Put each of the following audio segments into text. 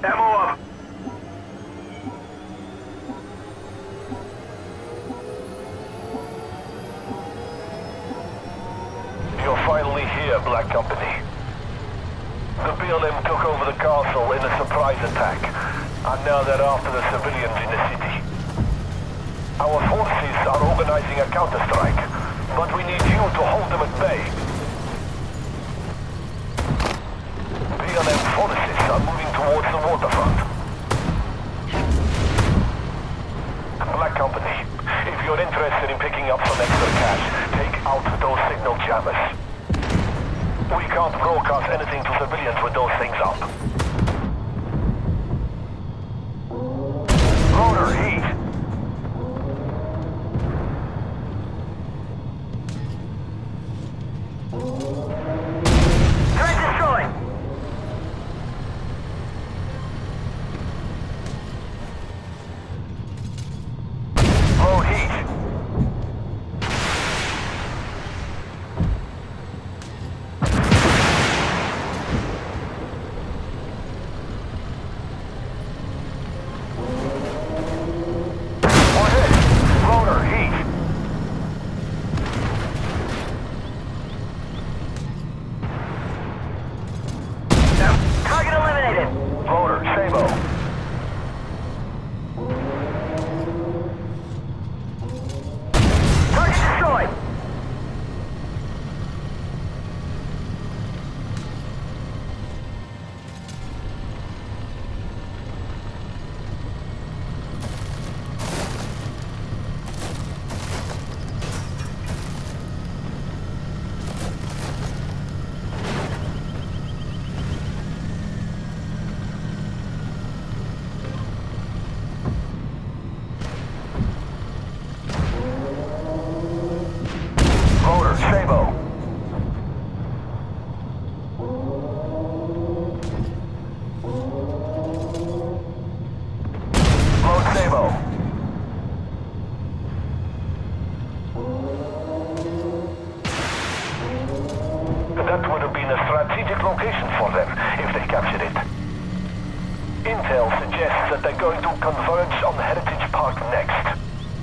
Ammo up. You're finally here, Black Company. The BLM took over the castle in a surprise attack, and now they're after the civilians in the city. Our forces are organizing a counterstrike, but we need you to hold them at bay. BLM forces are moving towards the waterfront. Black Company, if you're interested in picking up some extra cash, take out those signal jammers. We can't broadcast anything to civilians with those things up. Loader, heat! Turret destroyed! Load heat! Target eliminated! Loader, Sabo. Target destroyed! Loader, Sabo. Load Sabo. That would have been a strategic location for them if they captured it. Intel suggests that they're going to converge on Heritage Park next.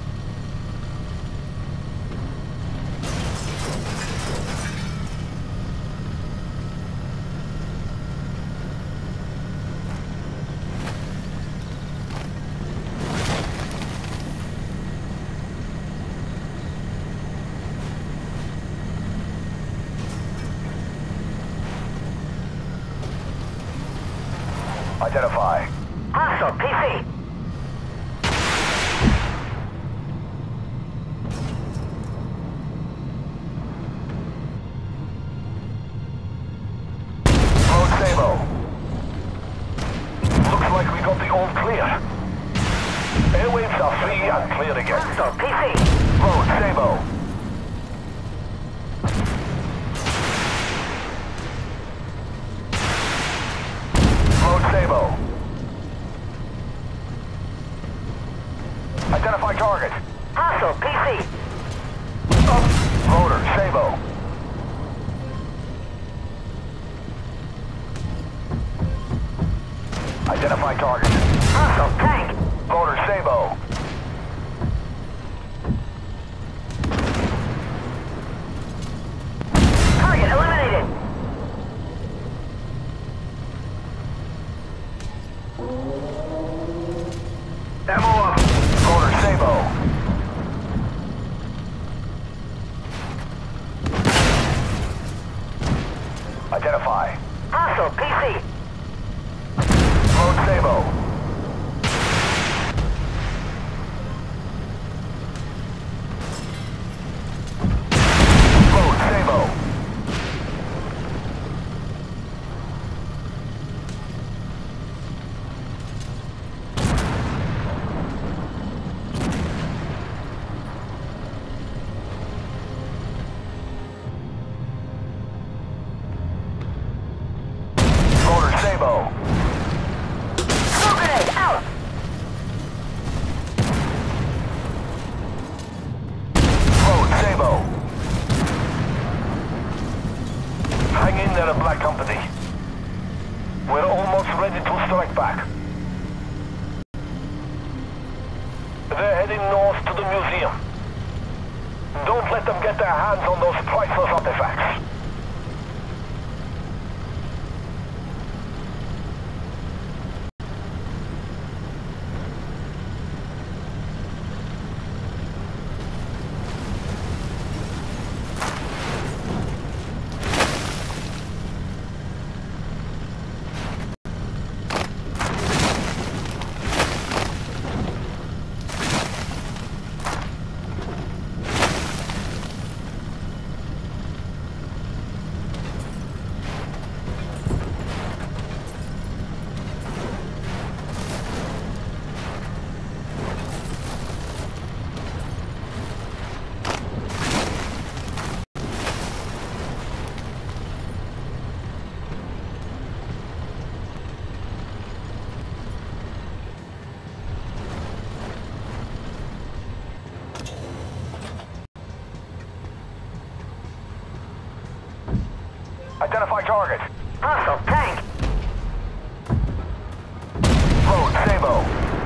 Identify. Hostile, PC! Load Sabo. Looks like we got the all clear. Airwaves are free and clear again. Hostile, PC! Load Sabo. Load Sabo. Identify target. Hostile, PC! Loader, Sabo. Identify target. Hostile, tank! Loader, Sabo. Target eliminated! Ammo up. Loader, Sabo. Identify. Hostile, PC! Load Sabo. Load Sabo. Loader, Sabo. Smoke grenade, out! Load Sabo. Hang in there, Black Company. We're almost ready. ready to strike back. They're heading north to the museum. Don't let them get their hands on those priceless artifacts. Identify target. Hostile tank. Road, Sabo.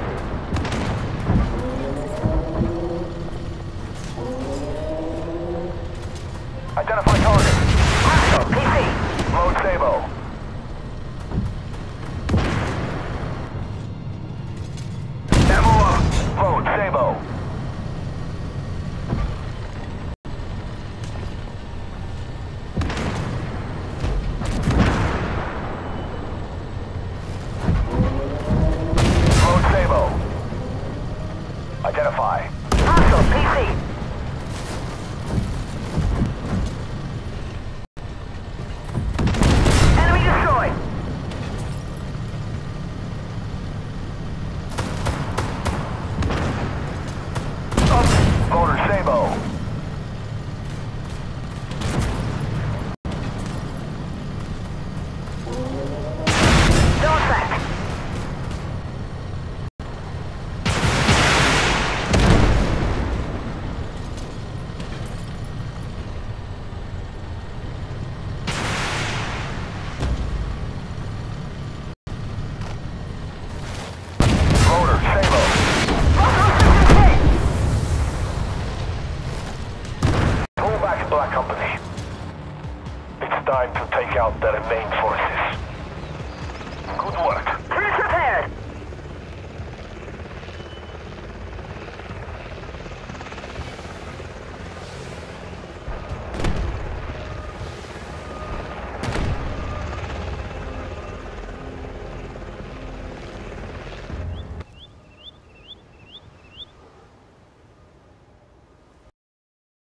Identify target. Hostile PC. Road, Sabo. Ammo up. Road, Sabo. Identify. Hostile PC. Enemy destroyed. Motor Sabo. No effect. Motor Sabo. Pull back, Black Company. It's time to take out their main forces. Good work.